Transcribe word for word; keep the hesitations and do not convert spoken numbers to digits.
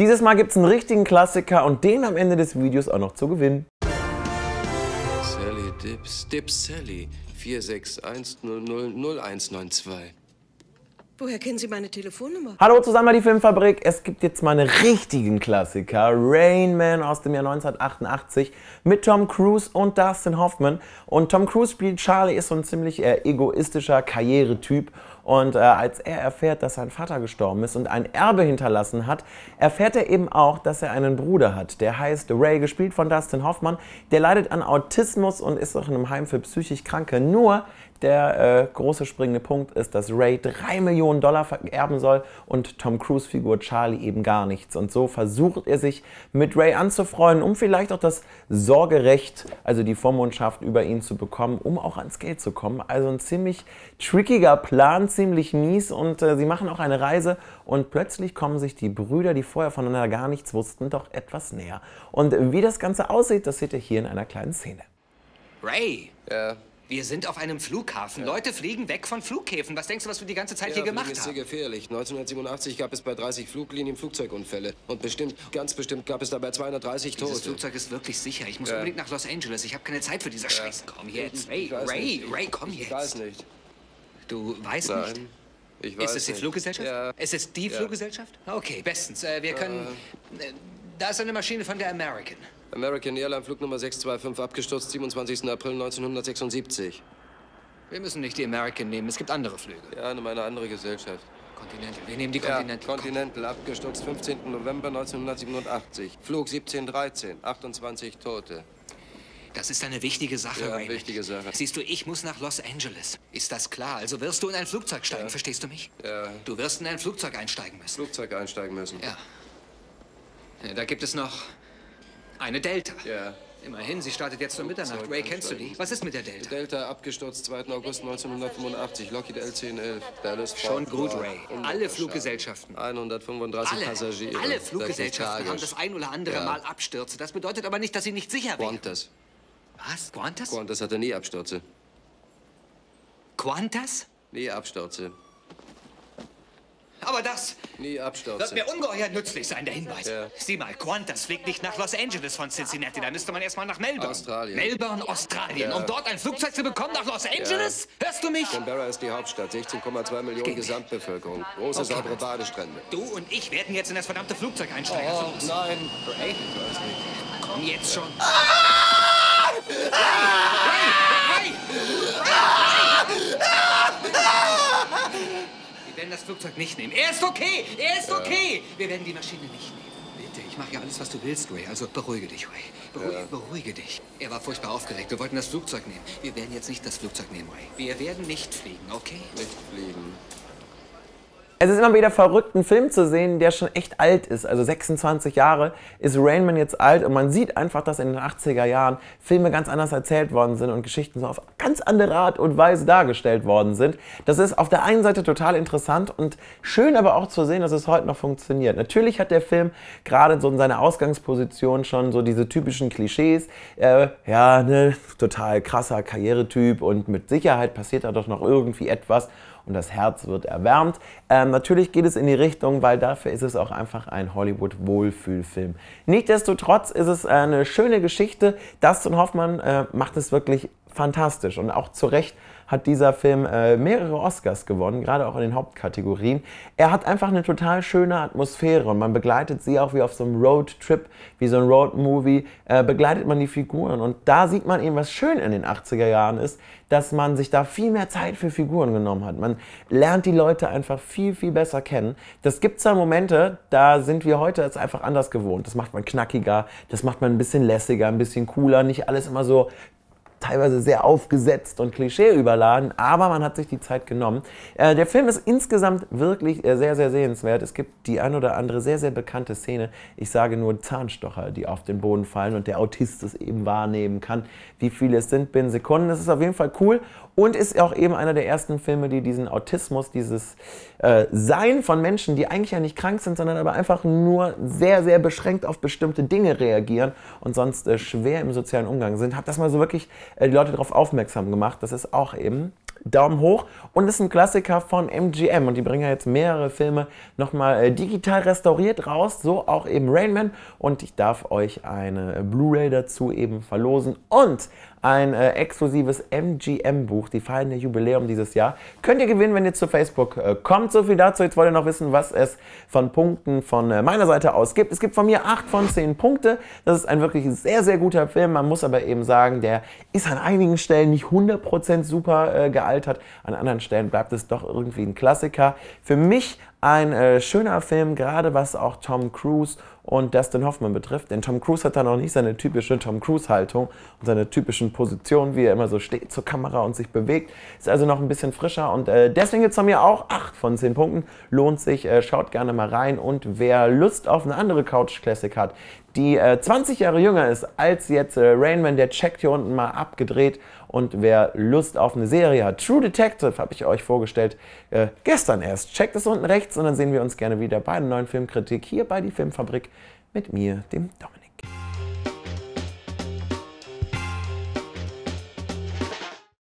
Dieses Mal gibt es einen richtigen Klassiker und den am Ende des Videos auch noch zu gewinnen. Sally Dips, Dips Sally, vier sechs eins null null null eins neun zwei. Woher kennen Sie meine Telefonnummer? Hallo zusammen bei die Filmfabrik. Es gibt jetzt mal einen richtigen Klassiker. Rain Man aus dem Jahr neunzehnhundertachtundachtzig mit Tom Cruise und Dustin Hoffman. Und Tom Cruise spielt Charlie, ist so ein ziemlich äh, egoistischer Karrieretyp. Und äh, als er erfährt, dass sein Vater gestorben ist und ein Erbe hinterlassen hat, erfährt er eben auch, dass er einen Bruder hat. Der heißt Ray, gespielt von Dustin Hoffman. Der leidet an Autismus und ist auch in einem Heim für psychisch Kranke. Nur der äh, große springende Punkt ist, dass Ray drei Millionen Dollar vererben soll und Tom Cruise Figur Charlie eben gar nichts. Und so versucht er sich mit Ray anzufreunden, um vielleicht auch das Sorgerecht, also die Vormundschaft über ihn zu bekommen, um auch ans Geld zu kommen. Also ein ziemlich trickiger Plan, ziemlich mies, und äh, sie machen auch eine Reise und plötzlich kommen sich die Brüder, die vorher voneinander gar nichts wussten, doch etwas näher. Und äh, wie das Ganze aussieht, das seht ihr hier in einer kleinen Szene. Ray! Ja. Wir sind auf einem Flughafen. Ja. Leute fliegen weg von Flughäfen. Was denkst du, was wir die ganze Zeit ja, hier gemacht ist haben? sehr gefährlich. neunzehnhundertsiebenundachtzig gab es bei dreißig Fluglinien Flugzeugunfälle. Und bestimmt, ganz bestimmt gab es dabei zweihundertdreißig Tote. Dieses Flugzeug ist wirklich sicher. Ich muss ja. unbedingt nach Los Angeles. Ich habe keine Zeit für diese ja. Scheiße. Komm jetzt. Ray, Ray, Ray, komm jetzt. Ich weiß nicht. Du weißt Nein, nicht? Ich weiß ist es die nicht. Fluggesellschaft? Ja. Ist es die ja. Fluggesellschaft? Okay, bestens. Äh, wir können... Äh, da ist eine Maschine von der American. American Airline, Flugnummer sechs zwei fünf, abgestürzt, siebenundzwanzigsten April neunzehnhundertsechsundsiebzig. Wir müssen nicht die American nehmen. Es gibt andere Flüge. Ja, eine meine andere Gesellschaft. Continental. Wir nehmen die Ja, Continental. Continental, abgestürzt, fünfzehnten November neunzehnhundertsiebenundachtzig. Flug siebzehn dreizehn, achtundzwanzig Tote. Das ist eine wichtige Sache, Ja, Ray. wichtige Sache. Siehst du, ich muss nach Los Angeles. Ist das klar? Also wirst du in ein Flugzeug steigen, Ja. verstehst du mich? Ja. Du wirst in ein Flugzeug einsteigen müssen. Flugzeug einsteigen müssen. Ja. Ja, da gibt es noch eine Delta. Ja. Immerhin, sie startet jetzt um Mitternacht. Ray, kennst du die? Was ist mit der Delta? Delta abgestürzt, zweiten August neunzehnhundertfünfundachtzig. Lockheed L zehn elf. Dallas, Schon Fort gut, Worth. Ray. Unglück Alle geschadet. Fluggesellschaften. hundertfünfunddreißig Alle, Passagiere. alle Wirklich Fluggesellschaften haben tragisch. das ein oder andere Ja. Mal Abstürze. Das bedeutet aber nicht, dass sie nicht sicher wären. Qantas. Was? Qantas? Qantas hatte nie Abstürze. Qantas? Nie Abstürze. Aber das Nie wird Abstürze. mir ungeheuer nützlich sein, der Hinweis. Ja. Sieh mal, Qantas fliegt nicht nach Los Angeles von Cincinnati. Da müsste man erstmal nach Melbourne. Australien. Melbourne, Australien. Ja. Um dort ein Flugzeug zu bekommen nach Los Angeles? Hörst du mich? Canberra ist die Hauptstadt, sechzehn Komma zwei Millionen Gehen wir. Gesamtbevölkerung. Große, Okay. saubere Badestrände. Du und ich werden jetzt in das verdammte Flugzeug einsteigen. Oh, Also los. nein. Ray, Ich weiß nicht. komm jetzt schon. Wir werden das Flugzeug nicht nehmen. Er ist okay! Er ist okay! Wir werden die Maschine nicht nehmen. Bitte, ich mache ja alles, was du willst, Ray. Also beruhige dich, Ray. Beruhige, Ja. beruhige dich. Er war furchtbar aufgeregt. Wir wollten das Flugzeug nehmen. Wir werden jetzt nicht das Flugzeug nehmen, Ray. Wir werden nicht fliegen, okay? Nicht fliegen. Es ist immer wieder verrückt, einen Film zu sehen, der schon echt alt ist. Also sechsundzwanzig Jahre ist Rain Man jetzt alt und man sieht einfach, dass in den achtziger Jahren Filme ganz anders erzählt worden sind und Geschichten so auf ganz andere Art und Weise dargestellt worden sind. Das ist auf der einen Seite total interessant und schön, aber auch zu sehen, dass es heute noch funktioniert. Natürlich hat der Film gerade so in seiner Ausgangsposition schon so diese typischen Klischees. Äh, ja, ne, total krasser Karrieretyp und mit Sicherheit passiert da doch noch irgendwie etwas. Und das Herz wird erwärmt. Ähm, natürlich geht es in die Richtung, weil dafür ist es auch einfach ein Hollywood-Wohlfühlfilm. Nichtsdestotrotz ist es eine schöne Geschichte. Dustin Hoffman äh, macht es wirklich fantastisch und auch zu Recht hat dieser Film äh, mehrere Oscars gewonnen, gerade auch in den Hauptkategorien. Er hat einfach eine total schöne Atmosphäre und man begleitet sie auch wie auf so einem Roadtrip, wie so ein Roadmovie, äh, begleitet man die Figuren. Und da sieht man eben, was schön in den achtziger Jahren ist, dass man sich da viel mehr Zeit für Figuren genommen hat. Man lernt die Leute einfach viel, viel besser kennen. Das gibt zwar Momente, da sind wir heute jetzt einfach anders gewohnt. Das macht man knackiger, das macht man ein bisschen lässiger, ein bisschen cooler, nicht alles immer so teilweise sehr aufgesetzt und klischeeüberladen, aber man hat sich die Zeit genommen. Äh, der Film ist insgesamt wirklich äh, sehr, sehr sehenswert. Es gibt die ein oder andere sehr, sehr bekannte Szene. Ich sage nur Zahnstocher, die auf den Boden fallen und der Autist es eben wahrnehmen kann. Wie viele es sind binnen Sekunden. Das ist auf jeden Fall cool und ist auch eben einer der ersten Filme, die diesen Autismus, dieses äh, Sein von Menschen, die eigentlich ja nicht krank sind, sondern aber einfach nur sehr, sehr beschränkt auf bestimmte Dinge reagieren und sonst äh, schwer im sozialen Umgang sind, hat das mal so wirklich die Leute darauf aufmerksam gemacht, dass es auch eben Daumen hoch und ist ein Klassiker von M G M und die bringen ja jetzt mehrere Filme nochmal äh, digital restauriert raus, so auch eben Rain Man und ich darf euch eine Blu-ray dazu eben verlosen und ein äh, exklusives M G M-Buch, die feiern ihr Jubiläum dieses Jahr. Könnt ihr gewinnen, wenn ihr zu Facebook äh, kommt. So viel dazu. Jetzt wollt ihr noch wissen, was es von Punkten von äh, meiner Seite aus gibt. Es gibt von mir acht von zehn Punkte. Das ist ein wirklich sehr, sehr guter Film. Man muss aber eben sagen, der ist an einigen Stellen nicht hundert Prozent super äh, gealtert. An anderen Stellen bleibt es doch irgendwie ein Klassiker. Für mich ein äh, schöner Film, gerade was auch Tom Cruise und Dustin Hoffman betrifft. Denn Tom Cruise hat da noch nicht seine typische Tom Cruise-Haltung und seine typischen Positionen, wie er immer so steht zur Kamera und sich bewegt. Ist also noch ein bisschen frischer und äh, deswegen gibt es von mir auch acht von zehn Punkten. Lohnt sich, äh, schaut gerne mal rein und wer Lust auf eine andere Couch-Classic hat, die äh, zwanzig Jahre jünger ist als jetzt äh, Rain Man, der checkt hier unten mal abgedreht. Und wer Lust auf eine Serie hat, True Detective habe ich euch vorgestellt, äh, gestern erst. Checkt es unten rechts und dann sehen wir uns gerne wieder bei einer neuen Filmkritik hier bei die Filmfabrik mit mir, dem Dominik.